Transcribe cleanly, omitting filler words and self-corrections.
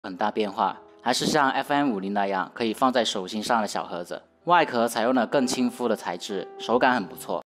很大变化，还是像 FM50那样可以放在手心上的小盒子，外壳采用了更亲肤的材质，手感很不错。